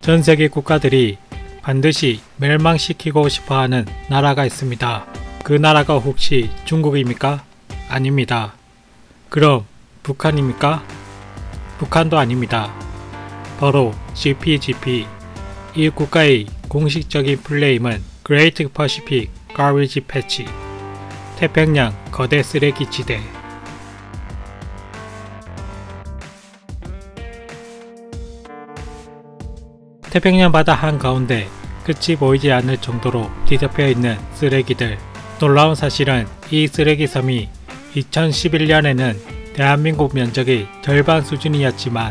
전 세계 국가들이 반드시 멸망시키고 싶어하는 나라가 있습니다. 그 나라가 혹시 중국입니까? 아닙니다. 그럼 북한입니까? 북한도 아닙니다. 바로 GPGP. 이 국가의 공식적인 플레임은 Great Pacific Garbage Patch, 태평양 거대 쓰레기 지대. 태평양 바다 한가운데 끝이 보이지 않을 정도로 뒤덮여 있는 쓰레기들. 놀라운 사실은 이 쓰레기섬이 2011년에는 대한민국 면적의 절반 수준이었지만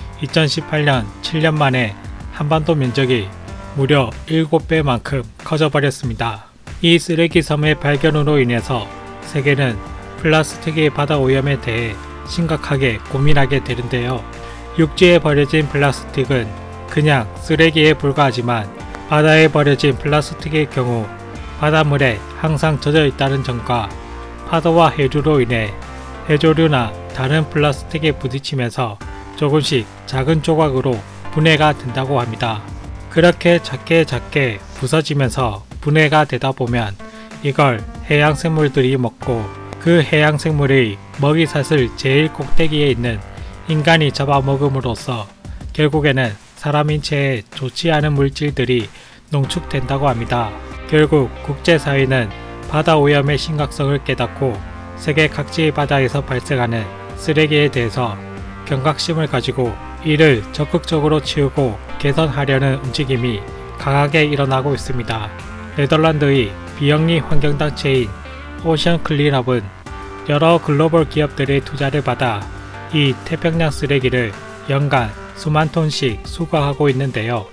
2018년 7년 만에 한반도 면적이 무려 7배만큼 커져버렸습니다. 이 쓰레기섬의 발견으로 인해서 세계는 플라스틱의 바다 오염에 대해 심각하게 고민하게 되는데요. 육지에 버려진 플라스틱은 그냥 쓰레기에 불과하지만 바다에 버려진 플라스틱의 경우 바닷물에 항상 젖어 있다는 점과 파도와 해류로 인해 해조류나 다른 플라스틱에 부딪히면서 조금씩 작은 조각으로 분해가 된다고 합니다. 그렇게 작게 부서지면서 분해가 되다 보면 이걸 해양생물들이 먹고 그 해양생물의 먹이사슬 제일 꼭대기에 있는 인간이 잡아먹음으로써 결국에는 사람 인체에 좋지 않은 물질들이 농축된다고 합니다. 결국 국제사회는 바다 오염의 심각성을 깨닫고 세계 각지의 바다에서 발생하는 쓰레기에 대해서 경각심을 가지고 이를 적극적으로 치우고 개선하려는 움직임이 강하게 일어나고 있습니다. 네덜란드의 비영리 환경단체인 오션 클린업은 여러 글로벌 기업들의 투자를 받아 이 태평양 쓰레기를 연간 수만 톤씩 수거하고 있는데요.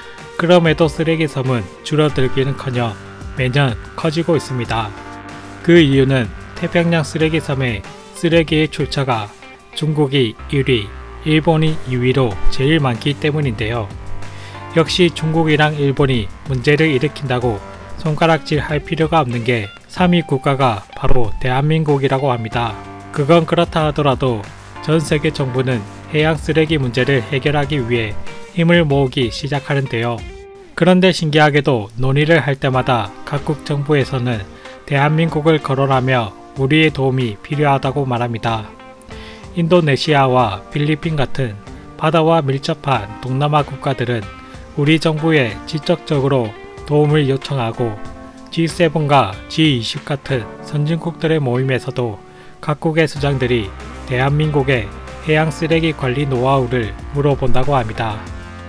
그럼에도 쓰레기섬은 줄어들기는커녕 매년 커지고 있습니다. 그 이유는 태평양 쓰레기섬의 쓰레기의 출처가 중국이 1위, 일본이 2위로 제일 많기 때문인데요. 역시 중국이랑 일본이 문제를 일으킨다고 손가락질 할 필요가 없는 게 3위 국가가 바로 대한민국이라고 합니다. 그건 그렇다 하더라도 전 세계 정부는 해양 쓰레기 문제를 해결하기 위해 힘을 모으기 시작하는데요. 그런데 신기하게도 논의를 할 때마다 각국 정부에서는 대한민국을 거론하며 우리의 도움이 필요하다고 말합니다. 인도네시아와 필리핀 같은 바다와 밀접한 동남아 국가들은 우리 정부에 직접적으로 도움을 요청하고 G7과 G20 같은 선진국들의 모임에서도 각국의 수장들이 대한민국의 해양 쓰레기 관리 노하우를 물어본다고 합니다.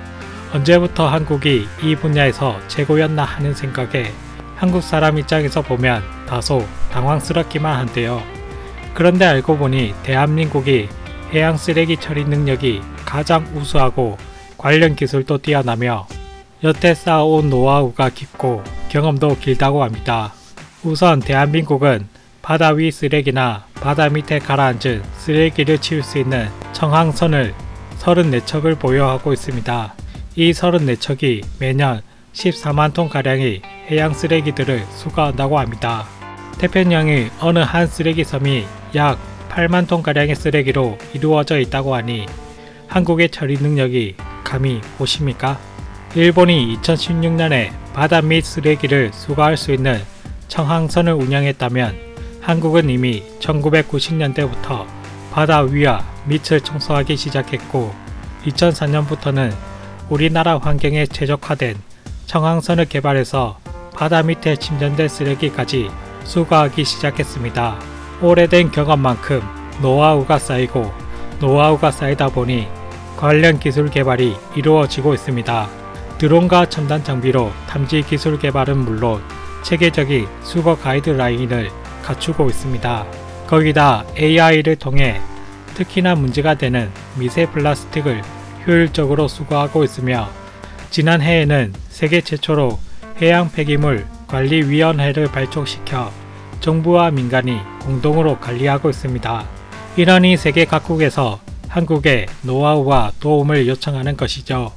언제부터 한국이 이 분야에서 최고였나 하는 생각에 한국 사람 입장에서 보면 다소 당황스럽기만 한데요. 그런데 알고 보니 대한민국이 해양 쓰레기 처리 능력이 가장 우수하고 관련 기술도 뛰어나며 여태 쌓아온 노하우가 깊고 경험도 길다고 합니다. 우선 대한민국은 바다 위 쓰레기나 바다 밑에 가라앉은 쓰레기를 치울 수 있는 청항선을 34척을 보유하고 있습니다. 이 34척이 매년 14만 톤가량의 해양 쓰레기들을 수거한다고 합니다. 태평양의 어느 한 쓰레기섬이 약 8만 톤가량의 쓰레기로 이루어져 있다고 하니 한국의 처리 능력이 감이 오십니까? 일본이 2016년에 바다 밑 쓰레기를 수거할 수 있는 청항선을 운영했다면 한국은 이미 1990년대부터 바다 위와 밑을 청소하기 시작했고 2004년부터는 우리나라 환경에 최적화된 청항선을 개발해서 바다 밑에 침전된 쓰레기까지 수거하기 시작했습니다. 오래된 경험만큼 노하우가 쌓이고 노하우가 쌓이다 보니 관련 기술 개발이 이루어지고 있습니다. 드론과 첨단 장비로 탐지 기술 개발은 물론 체계적인 수거 가이드라인을 갖추고 있습니다. 거기다 AI를 통해 특히나 문제가 되는 미세 플라스틱을 효율적으로 수거하고 있으며 지난해에는 세계 최초로 해양 폐기물 관리위원회를 발족시켜 정부와 민간이 공동으로 관리하고 있습니다. 이러니 세계 각국에서 한국의 노하우와 도움을 요청하는 것이죠.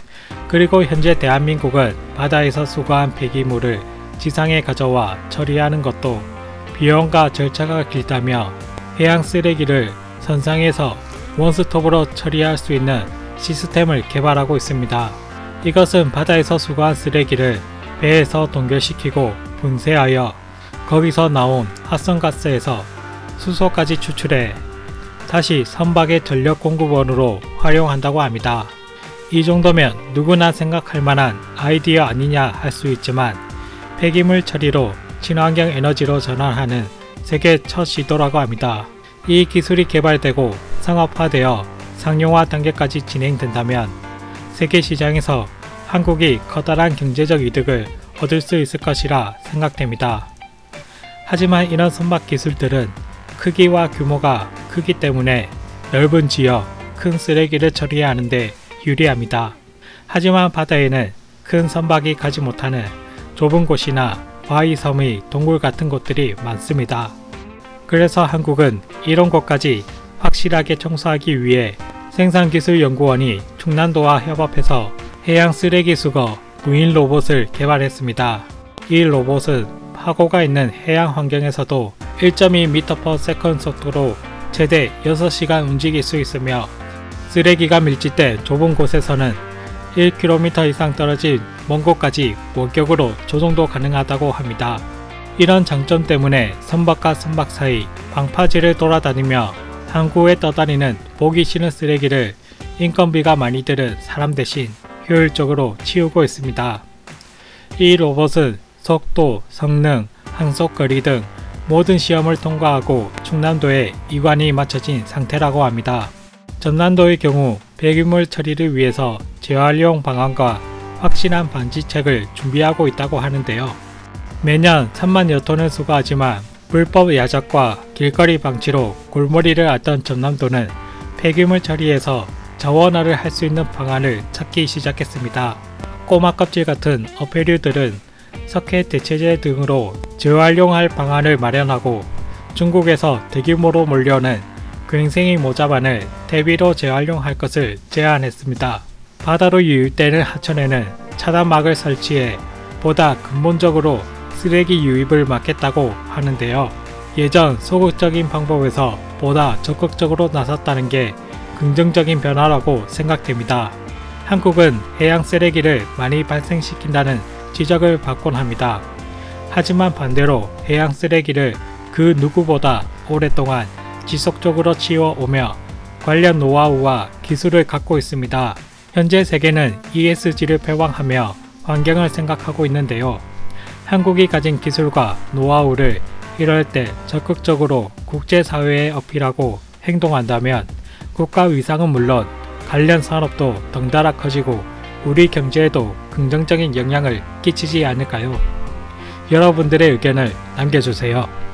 그리고 현재 대한민국은 바다에서 수거한 폐기물을 지상에 가져와 처리하는 것도 비용과 절차가 길다며 해양 쓰레기를 선상에서 원스톱으로 처리할 수 있는 시스템을 개발하고 있습니다. 이것은 바다에서 수거한 쓰레기를 배에서 동결시키고 분쇄하여 거기서 나온 합성가스에서 수소까지 추출해 다시 선박의 전력 공급원으로 활용한다고 합니다. 이 정도면 누구나 생각할 만한 아이디어 아니냐 할 수 있지만 폐기물 처리로 친환경 에너지로 전환하는 세계 첫 시도라고 합니다. 이 기술이 개발되고 상업화되어 상용화 단계까지 진행된다면 세계 시장에서 한국이 커다란 경제적 이득을 얻을 수 있을 것이라 생각됩니다. 하지만 이런 선박 기술들은 크기와 규모가 크기 때문에 넓은 지역, 큰 쓰레기를 처리해야 하는데 유리합니다. 하지만 바다에는 큰 선박이 가지 못하는 좁은 곳이나 바위, 섬의 동굴 같은 곳들이 많습니다. 그래서 한국은 이런 곳까지 확실하게 청소하기 위해 생산기술연구원이 충남도와 협업해서 해양 쓰레기 수거 무인 로봇을 개발했습니다. 이 로봇은 파고가 있는 해양 환경에서도 1.2m/s 속도로 최대 6시간 움직일 수 있으며 쓰레기가 밀집된 좁은 곳에서는 1km 이상 떨어진 먼 곳까지 원격으로 조종도 가능하다고 합니다. 이런 장점 때문에 선박과 선박 사이 방파제를 돌아다니며 항구에 떠다니는 보기 싫은 쓰레기를 인건비가 많이 드는 사람 대신 효율적으로 치우고 있습니다. 이 로봇은 속도, 성능, 항속거리 등 모든 시험을 통과하고 충남도에 이관이 맞춰진 상태라고 합니다. 전남도의 경우 폐기물 처리를 위해서 재활용 방안과 확실한 방지책을 준비하고 있다고 하는데요. 매년 3만여 톤을 수거하지만 불법 야적과 길거리 방치로 골머리를 앓던 전남도는 폐기물 처리에서 자원화를 할 수 있는 방안을 찾기 시작했습니다. 꼬마 껍질 같은 어패류들은 석회 대체제 등으로 재활용할 방안을 마련하고 중국에서 대규모로 몰려오는 굉생이 모자반을 대비로 재활용할 것을 제안했습니다. 바다로 유입되는 하천에는 차단막을 설치해 보다 근본적으로 쓰레기 유입을 막겠다고 하는데요. 예전 소극적인 방법에서 보다 적극적으로 나섰다는 게 긍정적인 변화라고 생각됩니다. 한국은 해양 쓰레기를 많이 발생시킨다는 지적을 받곤 합니다. 하지만 반대로 해양 쓰레기를 그 누구보다 오랫동안 지속적으로 치워오며 관련 노하우와 기술을 갖고 있습니다. 현재 세계는 ESG를 표방하며 환경을 생각하고 있는데요. 한국이 가진 기술과 노하우를 이럴 때 적극적으로 국제사회에 어필하고 행동한다면 국가 위상은 물론 관련 산업도 덩달아 커지고 우리 경제에도 긍정적인 영향을 끼치지 않을까요? 여러분들의 의견을 남겨주세요.